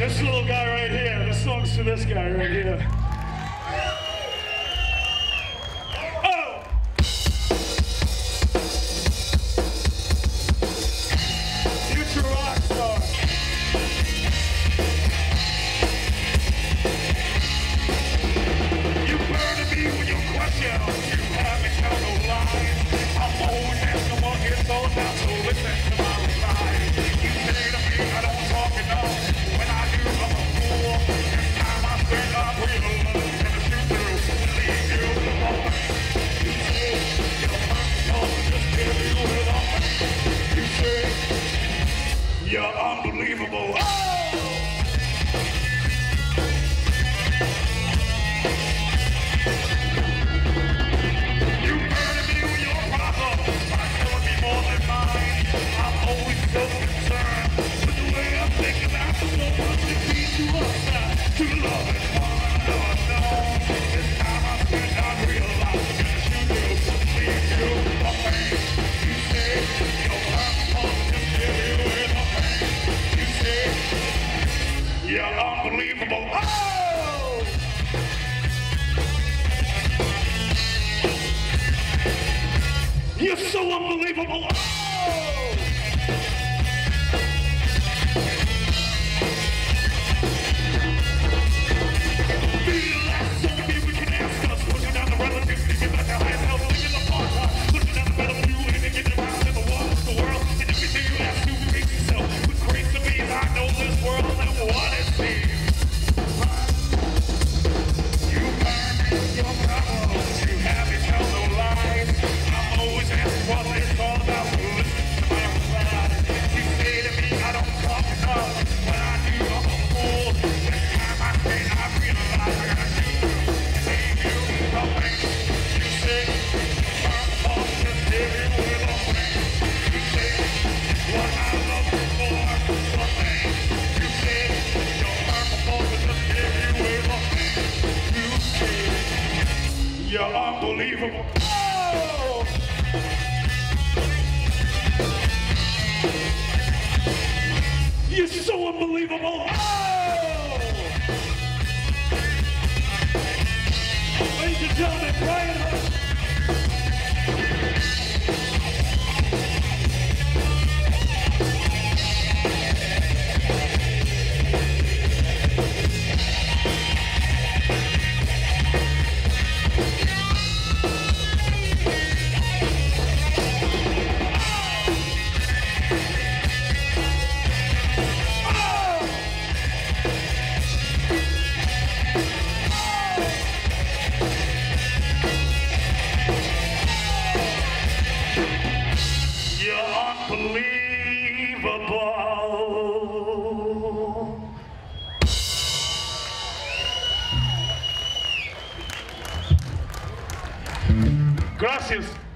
This little guy right here, this song's to this guy right here. Oh! Future rock star. You burn me when you question, you haven't tell no lies. I'm always asking what it's all about, so listen to my replies. You say to me, I don't talk enough. When I do, I'm a fool. This time I spend up real love, gonna shoot through and leave you alone. You say you're perfect, just give you with all. You say you're unbelievable. Oh! You're unbelievable. Oh! You're so unbelievable. Oh! Be the last somebody we can ask us. Pushing down the relatives, thinking about the highest health, thinking the part. Pushing down the battlefield, and getting around in the world, and everything you have to make yourself. With grace to me, I know this world and what it seems. You're unbelievable. Oh! You're so unbelievable. Oh! Ladies and gentlemen, Brian Hunt. Unbelievable. Gracias.